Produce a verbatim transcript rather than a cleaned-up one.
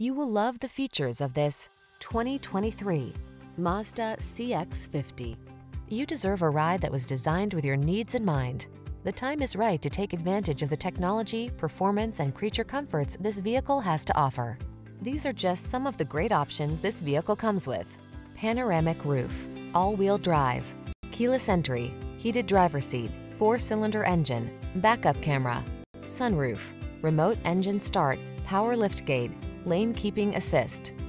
You will love the features of this twenty twenty-three Mazda C X fifty. You deserve a ride that was designed with your needs in mind. The time is right to take advantage of the technology, performance, and creature comforts this vehicle has to offer. These are just some of the great options this vehicle comes with: panoramic roof, all-wheel drive, keyless entry, heated driver's seat, four-cylinder engine, backup camera, sunroof, remote engine start, power liftgate, lane keeping assist,